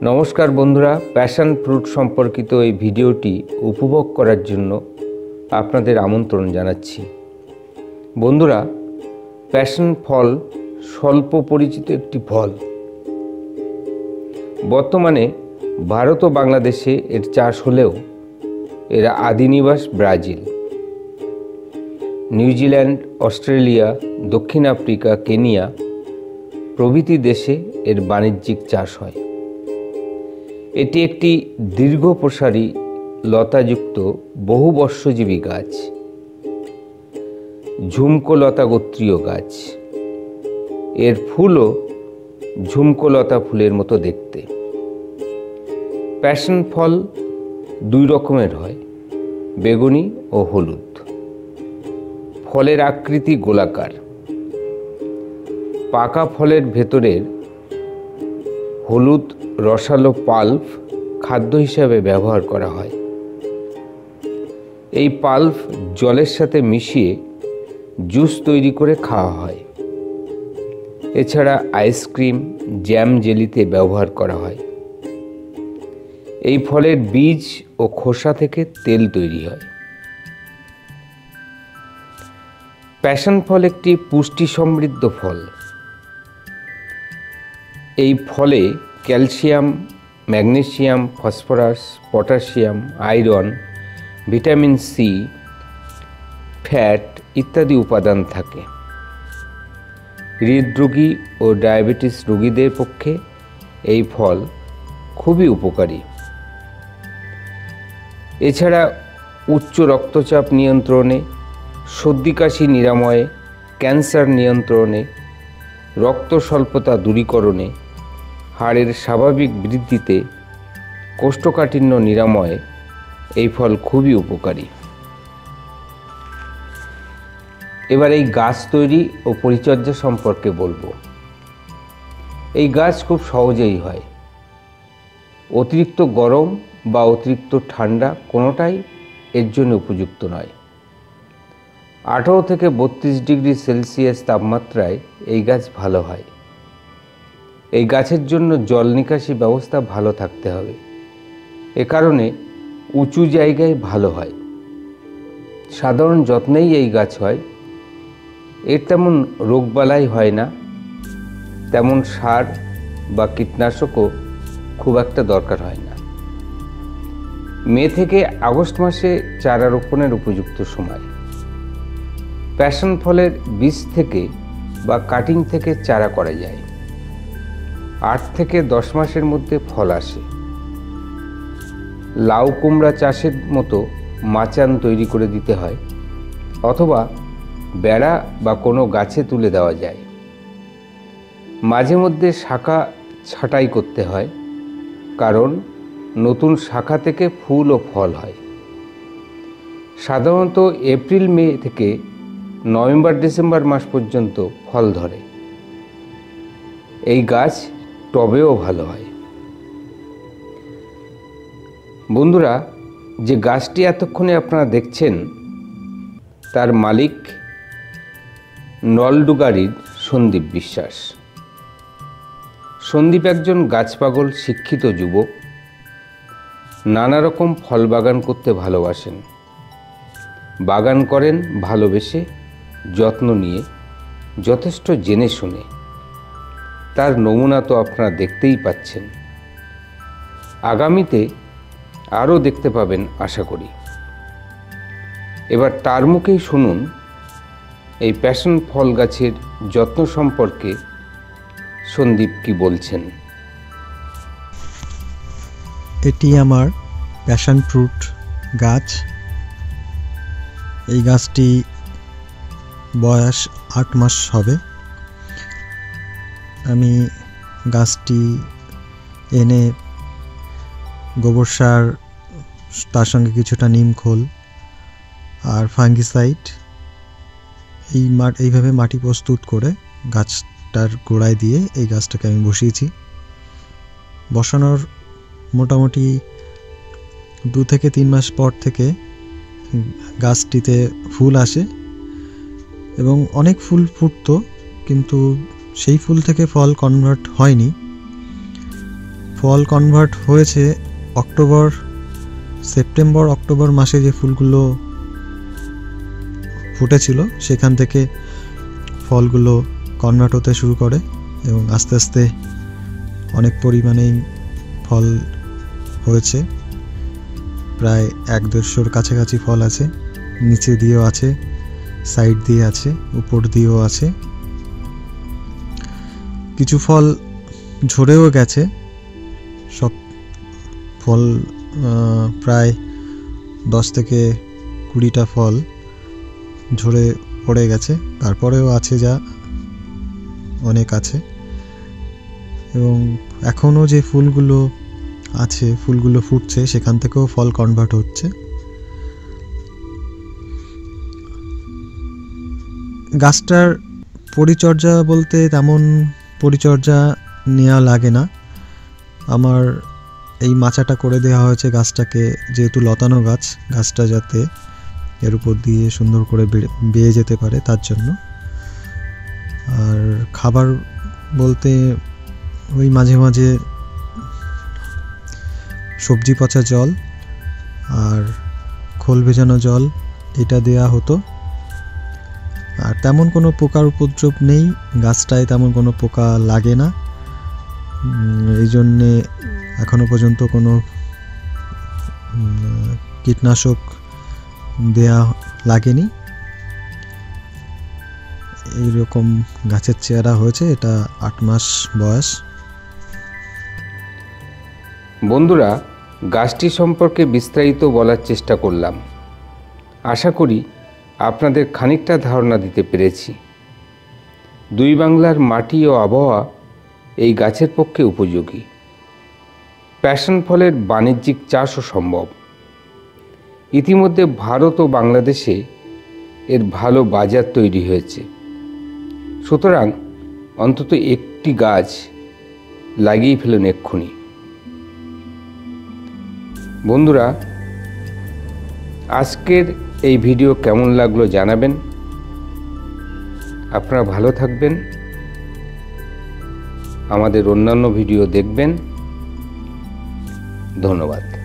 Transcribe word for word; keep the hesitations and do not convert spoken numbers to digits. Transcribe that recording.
নমস্কার বন্ধুরা, passion fruit সম্পর্কিত এই ভিডিওটি উপভোগ করার জন্য আপনাদের আমন্ত্রণ জানাচ্ছি। বন্ধুরা, প্যাশন ফল স্বল্প পরিচিত একটি ফল। বর্তমানে ভারত ও বাংলাদেশে এর চাষ হলেও এর আদিনিবাস ব্রাজিল, নিউজিল্যান্ড, অস্ট্রেলিয়া, দক্ষিণ আফ্রিকা, কেনিয়া প্রভৃতি দেশে এর বাণিজ্যিক চাষ হয়। এটি একটি দীর্ঘপ্রসারী লতাযুক্ত বহুবর্ষজীবী গাছ, ঝুমকো লতা গোত্রীয় গাছ। এর ফুলও ঝুমকো লতা ফুলের মতো দেখতে। প্যাশন ফল দুই রকমের হয়, বেগুনি ও হলুদ। ফলের আকৃতি গোলাকার। পাকা ফলের ভেতরের হলুদ রসালো পাল্প খাদ্য হিসাবে ব্যবহার করা হয়। এই পাল্প জলের সাথে মিশিয়ে জুস তৈরি করে খাওয়া হয়। এছাড়া আইসক্রিম, জ্যাম, জেলিতে ব্যবহার করা হয়। এই ফলের বীজ ও খোসা থেকে তেল তৈরি হয়। প্যাশন ফল একটি পুষ্টি সমৃদ্ধ ফল। এই ফলে calcium, magnesium, phosphorus, potassium, iron, vitamin C, fat ইত্যাদি উপাদান থাকে। হৃদরোগী ও ডায়াবেটিস রোগীদের পক্ষে এই ফল খুবই উপকারী। এছাড়া উচ্চ রক্তচাপ নিয়ন্ত্রণে, সর্দি কাশি নিরাময়ে, ক্যান্সার নিয়ন্ত্রণে, রক্ত স্বল্পতা দূরীকরণে, হাড়ের স্বাভাবিক বৃদ্ধিতে, কোষ্ঠকাঠিন্য নিরাময়ে এই ফল খুবই উপকারী। এবার এই গাছ তৈরি ও পরিচর্যা সম্পর্কে বলবো। এই গাছ খুব সহজেই হয়। অতিরিক্ত গরম বা অতিরিক্ত ঠান্ডা কোনোটাই এর জন্য উপযুক্ত নয়। আঠারো থেকে বত্রিশ ডিগ্রি সেলসিয়াস তাপমাত্রায় এই গাছ ভালো হয়। এই গাছের জন্য জল নিকাশি ব্যবস্থা ভালো থাকতে হবে। এ কারণে উঁচু জায়গায় ভালো হয়। সাধারণ যত্নেই এই গাছ হয়। এর তেমন রোগবালাই হয় না। তেমন সার বা কীটনাশকও খুব একটা দরকার হয় না। মে থেকে আগস্ট মাসে চারা রোপণের উপযুক্ত সময়। প্যাশন ফলের বীজ থেকে বা কাটিং থেকে চারা করা যায়। আট থেকে দশ মাসের মধ্যে ফল আসে। লাউ কুমড়া চাষের মতো মাচান তৈরি করে দিতে হয়, অথবা বেড়া বা কোনো গাছে তুলে দেওয়া যায়। মাঝে মধ্যে শাখা ছাঁটাই করতে হয়, কারণ নতুন শাখা থেকে ফুল ও ফল হয়। সাধারণত এপ্রিল মে থেকে নভেম্বর ডিসেম্বর মাস পর্যন্ত ফল ধরে। এই গাছ টবেও ভালো হয়। বন্ধুরা, যে গাছটি এতক্ষণে আপনারা দেখছেন তার মালিক নলডুগারির সন্দীপ বিশ্বাস। সন্দীপ একজন গাছপাগল শিক্ষিত যুবক। নানা রকম ফল বাগান করতে ভালোবাসেন। বাগান করেন ভালোবেসে, যত্ন নিয়ে, যথেষ্ট জেনে শুনে। তার নমুনা তো আপনারা দেখতেই পাচ্ছেন। আগামীতে আরও দেখতে পাবেন আশা করি। এবার তার মুখেই শুনুন এই প্যাশন ফল গাছের যত্ন সম্পর্কে সন্দীপ কি বলছেন। এটি আমার প্যাশন ফ্রুট গাছ। এই গাছটি বয়স আট মাস হবে। আমি গাছটি এনে গোবর সার, তার সঙ্গে কিছুটা নিম খোল আর ফাঙ্গিসাইড এই মাঠ এইভাবে মাটি প্রস্তুত করে গাছটার গোড়ায় দিয়ে এই গাছটাকে আমি বসিয়েছি। বসানোর মোটামুটি দু থেকে তিন মাস পর থেকে গাছটিতে ফুল আসে এবং অনেক ফুল ফুটতো, কিন্তু সেই ফুল থেকে ফল কনভার্ট হয়নি। ফল কনভার্ট হয়েছে অক্টোবর সেপ্টেম্বর অক্টোবর মাসে যে ফুলগুলো ফুটেছিল সেখান থেকে ফলগুলো কনভার্ট হতে শুরু করে এবং আস্তে আস্তে অনেক পরিমাণেই ফল হয়েছে, প্রায় এক দেড়শোর কাছাকাছি ফল আছে। নিচে দিয়েও আছে, সাইড দিয়ে আছে, উপর দিয়েও আছে। কিছু ফল ঝরেও গেছে, সব ফল প্রায় দশ থেকে কুড়িটা ফল ঝরে পড়ে গেছে, তারপরেও আছে যা অনেক আছে। এবং এখনও যে ফুলগুলো আছে, ফুলগুলো ফুটছে, সেখান থেকেও ফল কনভার্ট হচ্ছে। গাছটার পরিচর্যা বলতে তেমন পরিচর্যা নেওয়া লাগে না। আমার এই মাচাটা করে দেওয়া হয়েছে গাছটাকে, যেহেতু লতানো গাছ, গাছটা যাতে এর উপর দিয়ে সুন্দর করে বেয়ে যেতে পারে তার জন্য। আর খাবার বলতে ওই মাঝে মাঝে সবজি পচা জল আর খোল ভেজানো জল এটা দেয়া হতো। আর তেমন কোনো পোকার উপদ্রব নেই, গাছটায় তেমন কোনো পোকা লাগে না, এই জন্যে এখনো পর্যন্ত কোনো কীটনাশক দেয়া লাগেনি। এইরকম গাছের চেহারা হয়েছে। এটা আট মাস বয়স। বন্ধুরা, গাছটি সম্পর্কে বিস্তারিত বলার চেষ্টা করলাম। আশা করি আপনাদের খানিকটা ধারণা দিতে পেরেছি। দুই বাংলার মাটি ও আবহাওয়া এই গাছের পক্ষে উপযোগী। প্যাশন ফলের বাণিজ্যিক চাষও সম্ভব। ইতিমধ্যে ভারত ও বাংলাদেশে এর ভালো বাজার তৈরি হয়েছে। সুতরাং অন্তত একটি গাছ লাগিয়ে ফেলুন এক্ষুনি। বন্ধুরা, আজকের এই ভিডিও কেমন লাগলো জানাবেন। আপনারা ভালো থাকবেন, আমাদের অন্যান্য ভিডিও দেখবেন। ধন্যবাদ।